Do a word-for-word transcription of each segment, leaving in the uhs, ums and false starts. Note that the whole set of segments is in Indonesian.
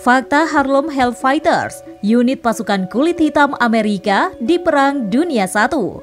Fakta Harlem Hellfighters, unit pasukan kulit hitam Amerika di Perang Dunia satu.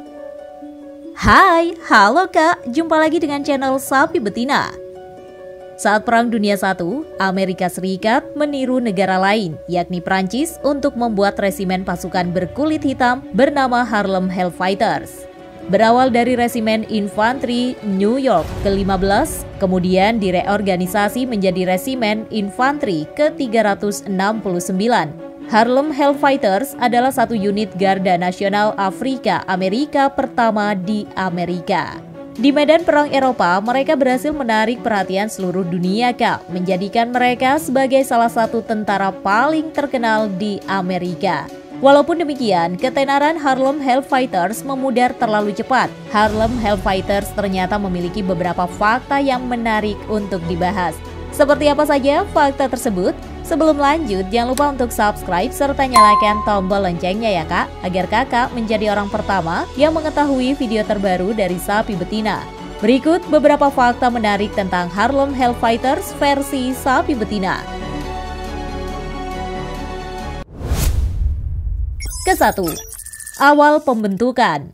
Hai, halo Kak, jumpa lagi dengan channel Sapi Betina. Saat Perang Dunia satu, Amerika Serikat meniru negara lain, yakni Prancis, untuk membuat resimen pasukan berkulit hitam bernama Harlem Hellfighters. Berawal dari Resimen Infanteri New York ke lima belas, kemudian direorganisasi menjadi Resimen Infanteri ke tiga ratus enam puluh sembilan. Harlem Hellfighters adalah satu unit Garda Nasional Afrika Amerika pertama di Amerika. Di medan perang Eropa, mereka berhasil menarik perhatian seluruh dunia, Kak, menjadikan mereka sebagai salah satu tentara paling terkenal di Amerika. Walaupun demikian, ketenaran Harlem Hellfighters memudar terlalu cepat. Harlem Hellfighters ternyata memiliki beberapa fakta yang menarik untuk dibahas. Seperti apa saja fakta tersebut? Sebelum lanjut, jangan lupa untuk subscribe serta nyalakan tombol loncengnya ya Kak, agar Kakak menjadi orang pertama yang mengetahui video terbaru dari Sapi Betina. Berikut beberapa fakta menarik tentang Harlem Hellfighters versi Sapi Betina. Kesatu, awal pembentukan.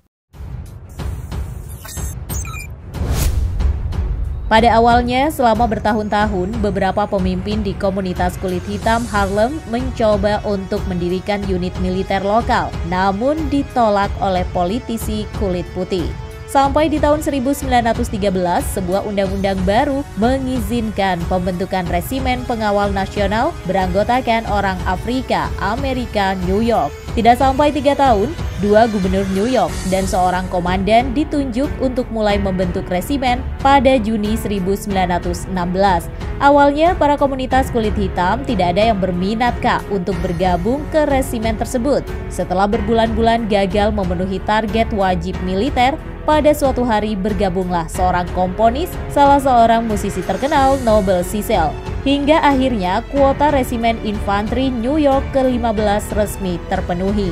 Pada awalnya, selama bertahun-tahun, beberapa pemimpin di komunitas kulit hitam Harlem mencoba untuk mendirikan unit militer lokal, namun ditolak oleh politisi kulit putih. Sampai di tahun seribu sembilan ratus tiga belas, sebuah undang-undang baru mengizinkan pembentukan Resimen Pengawal Nasional beranggotakan orang Afrika Amerika New York. Tidak sampai tiga tahun, dua gubernur New York dan seorang komandan ditunjuk untuk mulai membentuk resimen pada Juni seribu sembilan ratus enam belas. Awalnya, para komunitas kulit hitam tidak ada yang berminat Kak untuk bergabung ke resimen tersebut. Setelah berbulan-bulan gagal memenuhi target wajib militer, pada suatu hari bergabunglah seorang komponis, salah seorang musisi terkenal, Noble Sissle. Hingga akhirnya kuota Resimen Infanteri New York ke lima belas resmi terpenuhi.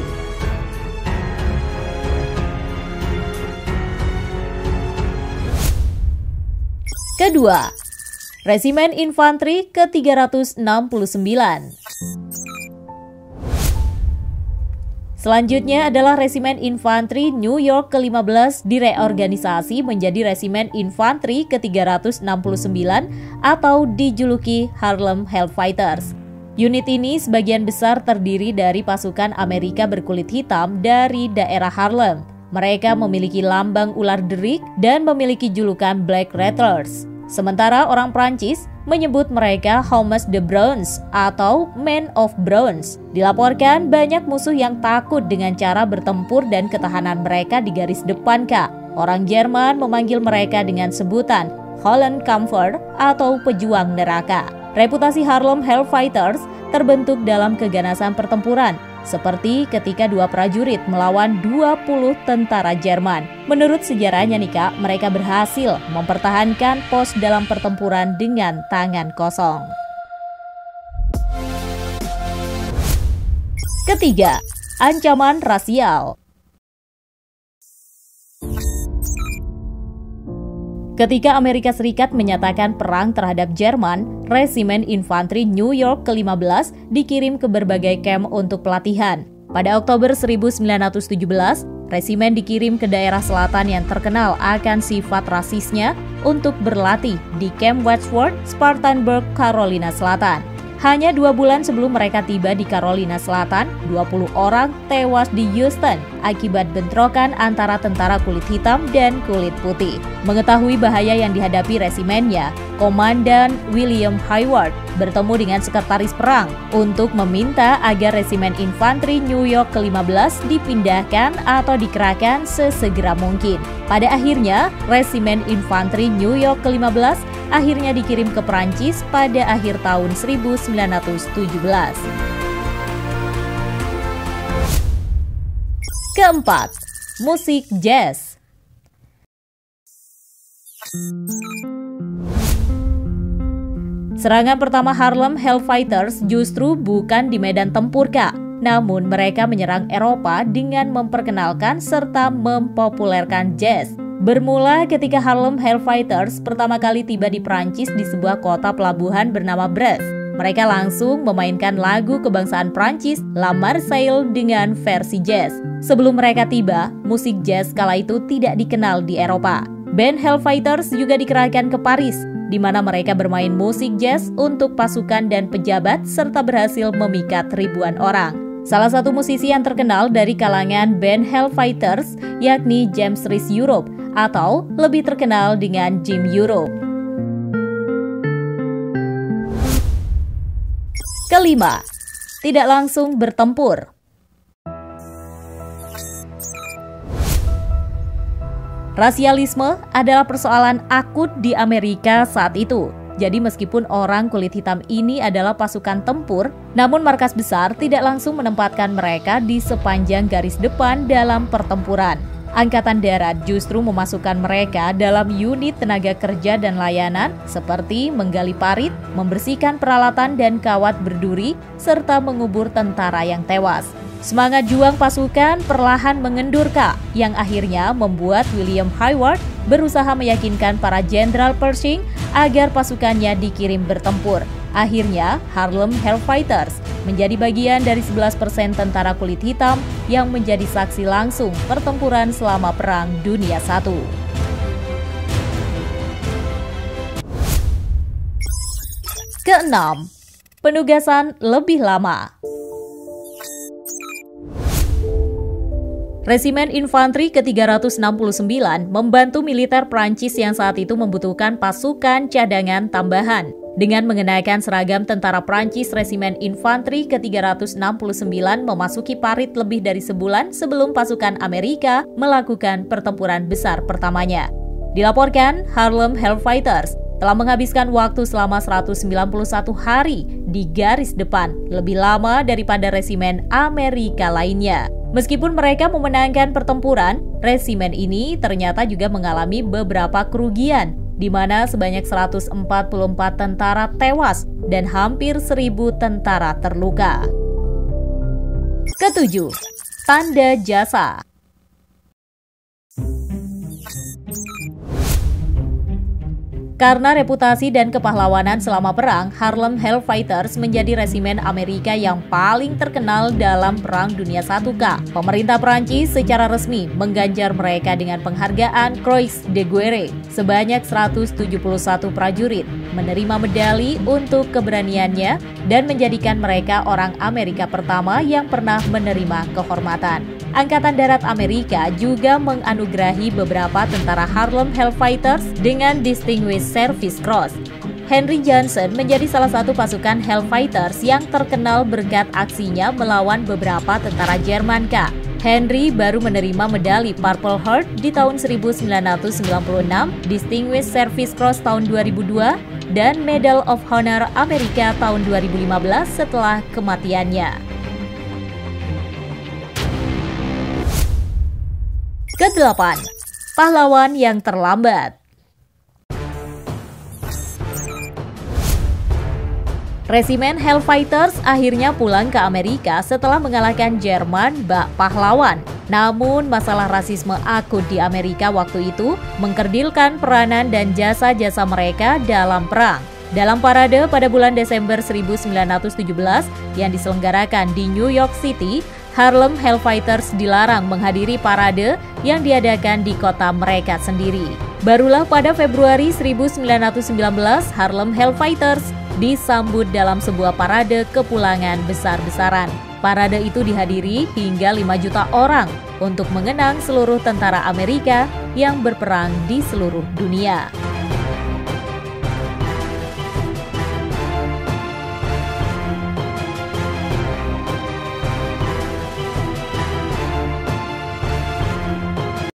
Kedua, Resimen Infanteri ke tiga ratus enam puluh sembilan. Selanjutnya adalah Resimen Infanteri New York ke lima belas direorganisasi menjadi Resimen Infanteri ke tiga ratus enam puluh sembilan atau dijuluki Harlem Hellfighters. Unit ini sebagian besar terdiri dari pasukan Amerika berkulit hitam dari daerah Harlem. Mereka memiliki lambang ular derik dan memiliki julukan Black Rattlers. Sementara orang Prancis menyebut mereka Hommes de Bronze atau Men of Bronze. Dilaporkan banyak musuh yang takut dengan cara bertempur dan ketahanan mereka di garis depan, Kak. Orang Jerman memanggil mereka dengan sebutan Holland Comfort atau pejuang neraka. Reputasi Harlem Hellfighters terbentuk dalam keganasan pertempuran, seperti ketika dua prajurit melawan dua puluh tentara Jerman. Menurut sejarahnya nih Kak, mereka berhasil mempertahankan pos dalam pertempuran dengan tangan kosong. Ketiga, ancaman rasial. Ketika Amerika Serikat menyatakan perang terhadap Jerman, Resimen Infanteri New York ke lima belas dikirim ke berbagai kamp untuk pelatihan. Pada Oktober seribu sembilan ratus tujuh belas, resimen dikirim ke daerah selatan yang terkenal akan sifat rasisnya untuk berlatih di Camp Wadsworth, Spartanburg, Carolina Selatan. Hanya dua bulan sebelum mereka tiba di Carolina Selatan, dua puluh orang tewas di Houston akibat bentrokan antara tentara kulit hitam dan kulit putih. Mengetahui bahaya yang dihadapi resimennya, Komandan William Hayward bertemu dengan sekretaris perang untuk meminta agar Resimen Infanteri New York ke lima belas dipindahkan atau dikerahkan sesegera mungkin. Pada akhirnya, Resimen Infanteri New York ke lima belas akhirnya dikirim ke Perancis pada akhir tahun seribu sembilan ratus tujuh belas. Keempat, musik jazz. Serangan pertama Harlem Hellfighters justru bukan di medan tempur, Kak. Namun mereka menyerang Eropa dengan memperkenalkan serta mempopulerkan jazz. Bermula ketika Harlem Hellfighters pertama kali tiba di Prancis di sebuah kota pelabuhan bernama Brest. Mereka langsung memainkan lagu kebangsaan Prancis, La Marseillaise dengan versi jazz. Sebelum mereka tiba, musik jazz kala itu tidak dikenal di Eropa. Band Hellfighters juga dikerahkan ke Paris, di mana mereka bermain musik jazz untuk pasukan dan pejabat serta berhasil memikat ribuan orang. Salah satu musisi yang terkenal dari kalangan band Hellfighters yakni James Reese Europe atau lebih terkenal dengan Jim Europe. Kelima, tidak langsung bertempur. Rasialisme adalah persoalan akut di Amerika saat itu. Jadi meskipun orang kulit hitam ini adalah pasukan tempur, namun markas besar tidak langsung menempatkan mereka di sepanjang garis depan dalam pertempuran. Angkatan Darat justru memasukkan mereka dalam unit tenaga kerja dan layanan seperti menggali parit, membersihkan peralatan dan kawat berduri, serta mengubur tentara yang tewas. Semangat juang pasukan perlahan mengendur Kak, yang akhirnya membuat William Hayward berusaha meyakinkan para Jenderal Pershing agar pasukannya dikirim bertempur. Akhirnya, Harlem Hellfighters menjadi bagian dari sebelas persen tentara kulit hitam yang menjadi saksi langsung pertempuran selama Perang Dunia Satu. Keenam, penugasan lebih lama. Resimen Infanteri ke tiga ratus enam puluh sembilan membantu militer Prancis yang saat itu membutuhkan pasukan cadangan tambahan. Dengan mengenakan seragam tentara Prancis, Resimen Infanteri ke tiga ratus enam puluh sembilan memasuki parit lebih dari sebulan sebelum pasukan Amerika melakukan pertempuran besar pertamanya. Dilaporkan, Harlem Hellfighters telah menghabiskan waktu selama seratus sembilan puluh satu hari di garis depan, lebih lama daripada resimen Amerika lainnya. Meskipun mereka memenangkan pertempuran, resimen ini ternyata juga mengalami beberapa kerugian, di mana sebanyak seratus empat puluh empat tentara tewas dan hampir seribu tentara terluka. Ketujuh, tanda jasa. Karena reputasi dan kepahlawanan selama perang, Harlem Hellfighters menjadi resimen Amerika yang paling terkenal dalam Perang Dunia Satu Kak. Pemerintah Prancis secara resmi mengganjar mereka dengan penghargaan Croix de Guerre. Sebanyak seratus tujuh puluh satu prajurit menerima medali untuk keberaniannya dan menjadikan mereka orang Amerika pertama yang pernah menerima kehormatan. Angkatan Darat Amerika juga menganugerahi beberapa tentara Harlem Hellfighters dengan Distinguished Service Cross. Henry Johnson menjadi salah satu pasukan Hellfighters yang terkenal berkat aksinya melawan beberapa tentara Jerman Kak. Henry baru menerima medali Purple Heart di tahun seribu sembilan ratus sembilan puluh enam, Distinguished Service Cross tahun dua ribu dua, dan Medal of Honor Amerika tahun dua ribu lima belas setelah kematiannya. Kedelapan, pahlawan yang terlambat. Resimen Hellfighters akhirnya pulang ke Amerika setelah mengalahkan Jerman bak pahlawan. Namun masalah rasisme akut di Amerika waktu itu mengkerdilkan peranan dan jasa-jasa mereka dalam perang. Dalam parade pada bulan Desember seribu sembilan ratus tujuh belas yang diselenggarakan di New York City, Harlem Hellfighters dilarang menghadiri parade yang diadakan di kota mereka sendiri. Barulah pada Februari seribu sembilan ratus sembilan belas, Harlem Hellfighters disambut dalam sebuah parade kepulangan besar-besaran. Parade itu dihadiri hingga lima juta orang untuk mengenang seluruh tentara Amerika yang berperang di seluruh dunia.